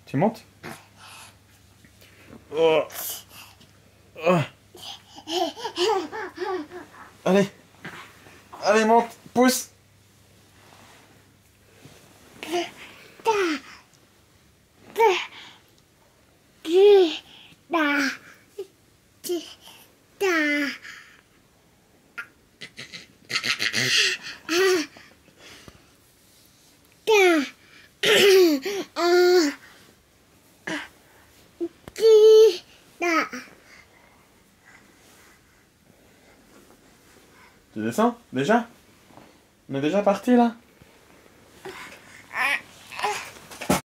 Tu montes? Oh. Oh. Allez. Allez, monte. Pousse. Tu descends? Déjà? On est déjà parti là?